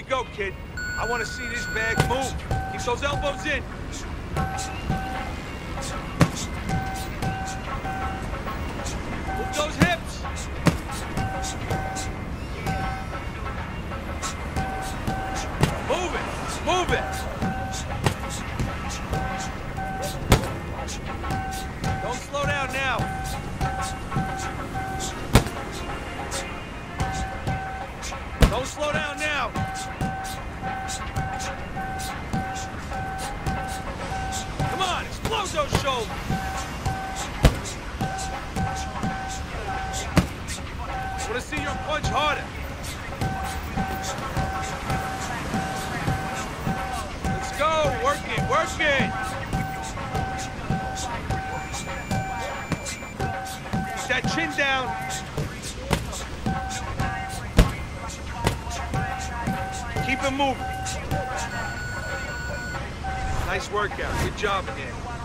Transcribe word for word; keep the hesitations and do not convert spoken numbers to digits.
go, kid. I want to see this bag move. Keep those elbows in. Move those hips. Move it. Move it. Don't slow down now. Don't slow down now. Come on, explode those shoulders. I want to see your punch harder. Let's go. Work it. Work it. Keep that chin down. Keep it moving. Nice workout. Good job again.